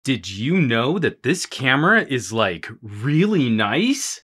Did you know that this camera is like really nice?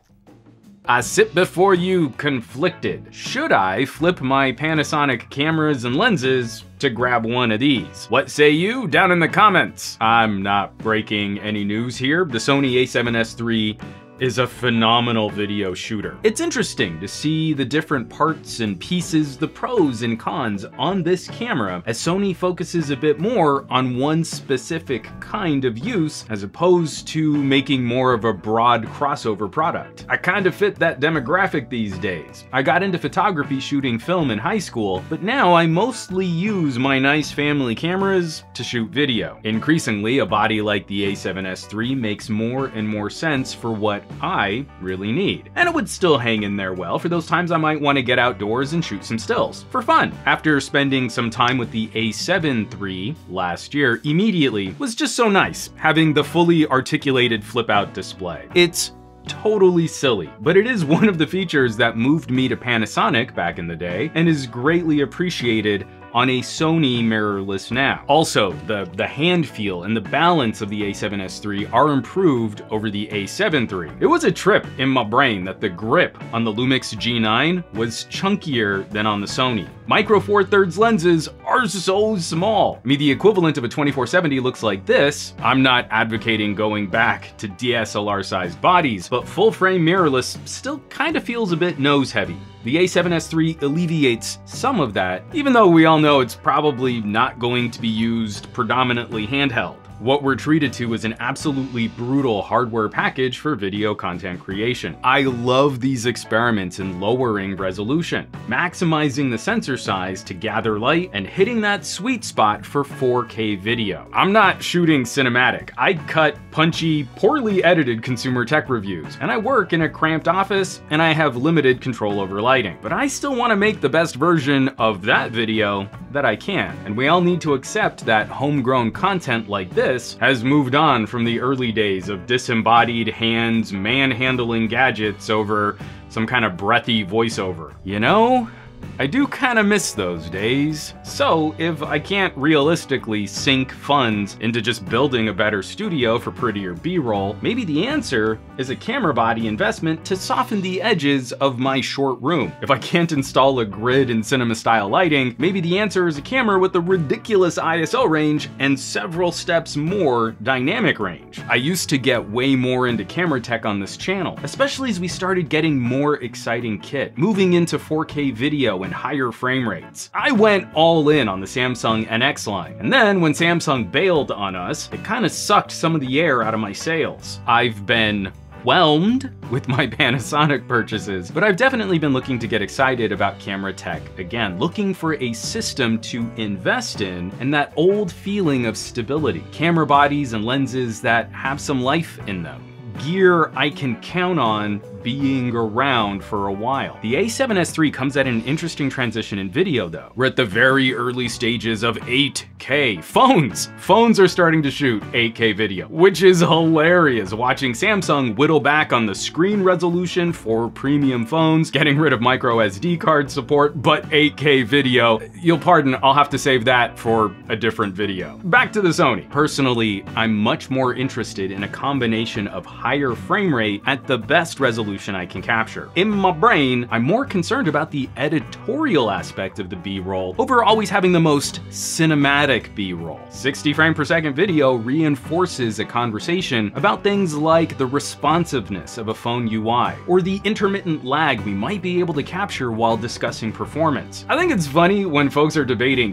I sit before you conflicted. Should I flip my Panasonic cameras and lenses to grab one of these? What say you down in the comments? I'm not breaking any news here. The Sony a7S III is a phenomenal video shooter. It's interesting to see the different parts and pieces, the pros and cons on this camera, as Sony focuses a bit more on one specific kind of use as opposed to making more of a broad crossover product. I kind of fit that demographic these days. I got into photography shooting film in high school, but now I mostly use my nice family cameras to shoot video. Increasingly, a body like the a7S III makes more and more sense for what I really need. And it would still hang in there well for those times I might want to get outdoors and shoot some stills for fun. After spending some time with the a7 III last year, immediately was just so nice having the fully articulated flip out display. It's totally silly, but it is one of the features that moved me to Panasonic back in the day and is greatly appreciated on a Sony mirrorless now. Also, the hand feel and the balance of the a7S III are improved over the a7 III. It was a trip in my brain that the grip on the Lumix G9 was chunkier than on the Sony. Micro Four Thirds lenses are so small. I mean, the equivalent of a 24-70 looks like this. I'm not advocating going back to DSLR sized bodies, but full frame mirrorless still kind of feels a bit nose heavy. The a7S III alleviates some of that, even though we all know it's probably not going to be used predominantly handheld. What we're treated to is an absolutely brutal hardware package for video content creation. I love these experiments in lowering resolution, maximizing the sensor size to gather light, and hitting that sweet spot for 4K video. I'm not shooting cinematic. I cut punchy, poorly edited consumer tech reviews, and I work in a cramped office, and I have limited control over lighting. But I still want to make the best version of that video that I can, and we all need to accept that homegrown content like this has moved on from the early days of disembodied hands manhandling gadgets over some kind of breathy voiceover. You know, I do kind of miss those days. So if I can't realistically sink funds into just building a better studio for prettier B-roll, maybe the answer is a camera body investment to soften the edges of my short room. If I can't install a grid and cinema style lighting, maybe the answer is a camera with a ridiculous ISO range and several steps more dynamic range. I used to get way more into camera tech on this channel, especially as we started getting more exciting kit, moving into 4K video and higher frame rates. I went all in on the Samsung NX line, and then when Samsung bailed on us, it kind of sucked some of the air out of my sails. I've been whelmed with my Panasonic purchases, but I've definitely been looking to get excited about camera tech again, looking for a system to invest in and that old feeling of stability. Camera bodies and lenses that have some life in them. Gear I can count on being around for a while. The a7S III comes at an interesting transition in video though. We're at the very early stages of 8K. Phones are starting to shoot 8K video, which is hilarious, watching Samsung whittle back on the screen resolution for premium phones, getting rid of micro SD card support, but 8K video, you'll pardon, I'll have to save that for a different video. Back to the Sony. Personally, I'm much more interested in a combination of higher frame rate at the best resolution I can capture. In my brain, I'm more concerned about the editorial aspect of the B-roll over always having the most cinematic B-roll. 60 frame per second video reinforces a conversation about things like the responsiveness of a phone UI or the intermittent lag we might be able to capture while discussing performance. I think it's funny when folks are debating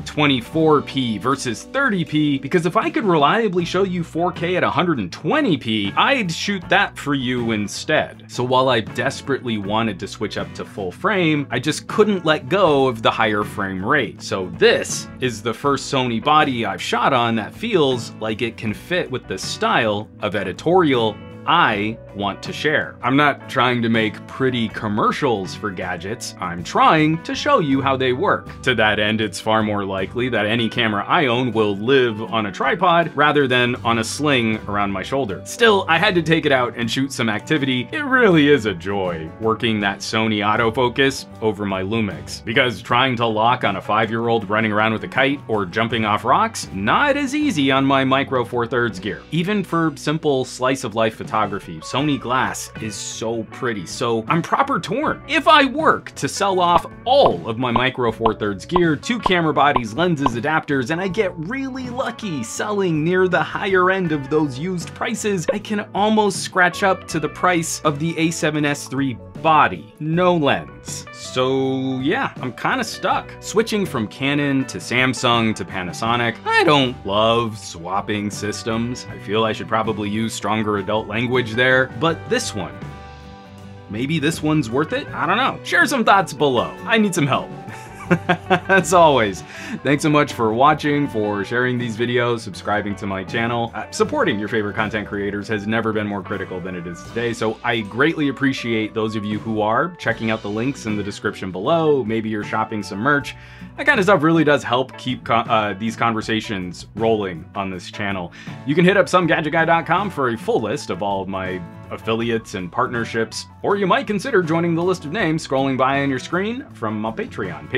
24p versus 30p, because if I could reliably show you 4K at 120p, I'd shoot that for you instead. So while I desperately wanted to switch up to full frame, I just couldn't let go of the higher frame rate. So this is the first Sony body I've shot on that feels like it can fit with the style of editorial I want to share. I'm not trying to make pretty commercials for gadgets, I'm trying to show you how they work. To that end, it's far more likely that any camera I own will live on a tripod rather than on a sling around my shoulder. Still, I had to take it out and shoot some activity. It really is a joy working that Sony autofocus over my Lumix, because trying to lock on a 5-year-old running around with a kite or jumping off rocks, not as easy on my Micro Four Thirds gear. Even for simple slice of life photography, Sony glass is so pretty, so I'm proper torn. If I work to sell off all of my Micro Four Thirds gear, 2 camera bodies, lenses, adapters, and I get really lucky selling near the higher end of those used prices, I can almost scratch up to the price of the A7S III body, no lens. So yeah, I'm kind of stuck. Switching from Canon to Samsung to Panasonic, I don't love swapping systems. I feel I should probably use stronger adult language there, but this one, maybe this one's worth it? I don't know. Share some thoughts below. I need some help. As always, thanks so much for watching, for sharing these videos, subscribing to my channel. Supporting your favorite content creators has never been more critical than it is today, so I greatly appreciate those of you who are checking out the links in the description below. Maybe you're shopping some merch. That kind of stuff really does help keep these conversations rolling on this channel. You can hit up somegadgetguy.com for a full list of all of my affiliates and partnerships, or you might consider joining the list of names scrolling by on your screen from my Patreon,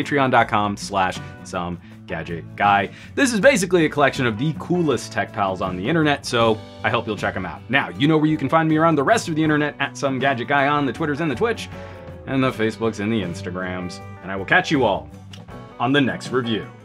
patreon.com/somegadgetguy. This is basically a collection of the coolest tech pals on the internet, so I hope you'll check them out. Now, you know where you can find me around the rest of the internet at somegadgetguy on the Twitters and the Twitch, and the Facebooks and the Instagrams, and I will catch you all on the next review.